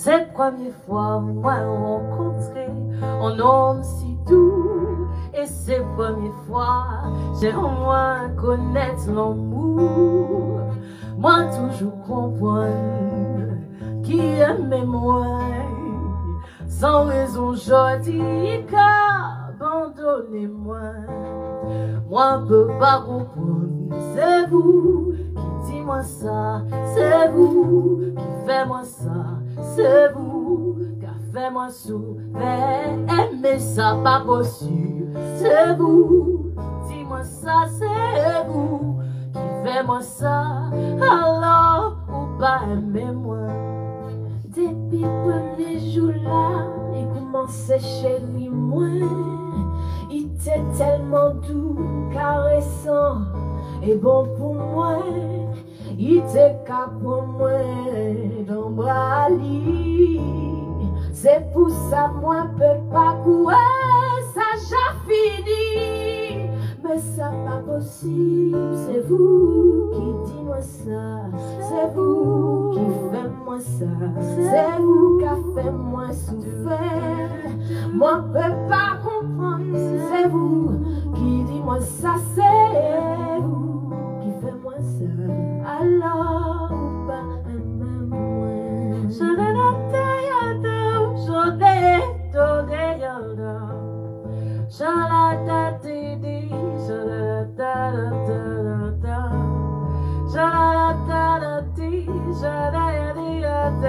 Cette première fois, moi rencontré un homme si doux. Et cette première fois, j'ai au moins connaître l'amour. Moi toujours comprendre qui aimait moi. Sans raison, je dis qu'abandonnez-moi. Moi peux pas comprendre, c'est vous qui dis-moi ça, c'est vous qui faites-moi ça, c'est vous qui fait-moi souffrir, mais ça pas possible, c'est vous qui dis-moi ça, c'est vous qui faites-moi ça, alors ou pas aimez-moi. Depuis le premier jour là, il commençait chéri moi. Il était tellement doux, caressant et bon pour moi. Il était qu'à pour moi dans bras li. C'est pour ça moi peux pas courir, ça j'ai fini. Mais ça pas possible, c'est vous qui dis-moi ça, c'est vous qui faites-moi ça, c'est vous qui fait moi souffrir. Moi peux pas comprendre, c'est vous qui dis-moi ça, c'est vous qui faites moi ça. Alors pas même moi. Je l'ai noté yado, je l'ai donné yado, je l'ai tâté dit, je l'ai tâté, je l'ai tâté, je l'ai dit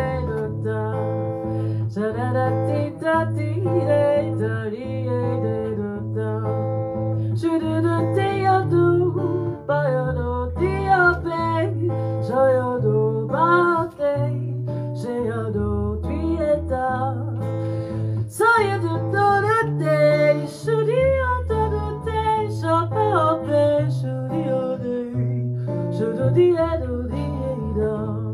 je l'ai tâté, je l'ai noté yado, pas yado, diabé, je yado, bâté. J'ai yado, tu es tard. So you do the day, should you do the day, so papa, should you do, should you do the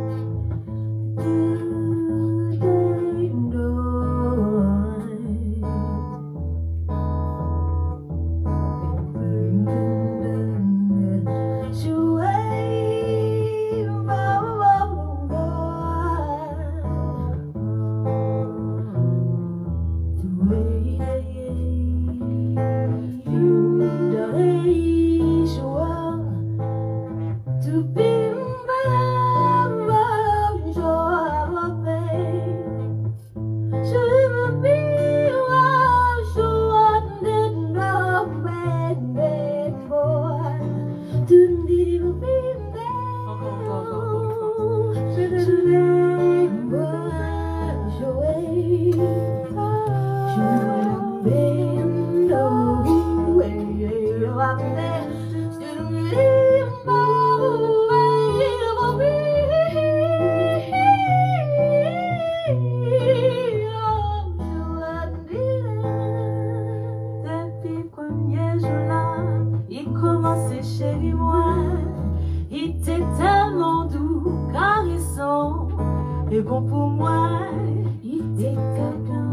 chéri moi, il était tellement doux, caressant et bon pour moi. Il était quelqu'un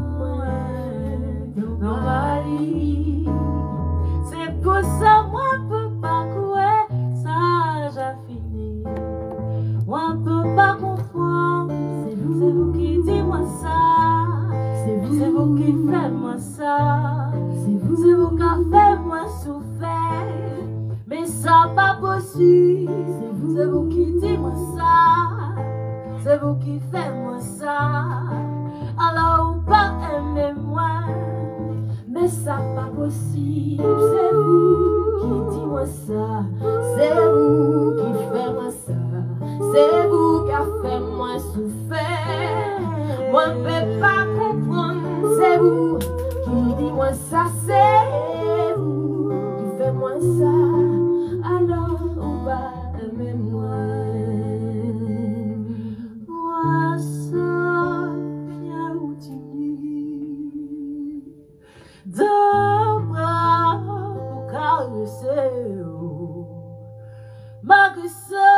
dans ma vie. C'est pour ça moi peux pas courir, ça j'ai fini. Moi peux pas comprendre, c'est vous qui dites-moi ça, c'est vous qui faites moi ça, c'est vous qui faites moi souffrir. Mais ça pas possible, c'est vous qui dites-moi ça, c'est vous qui faites moi ça, alors pas aimer moi. Mais ça pas possible, c'est vous qui dites-moi ça, c'est vous qui faites moi ça, c'est vous qui fait moi souffrir. Moi ne peux pas comprendre, c'est vous qui dites-moi ça, c'est vous qui faites moi ça. Alors on va aimer moi. Moi ça bien routinier dans bras pour caresser malgré ça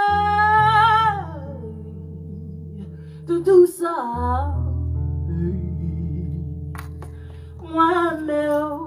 tout ça moi mais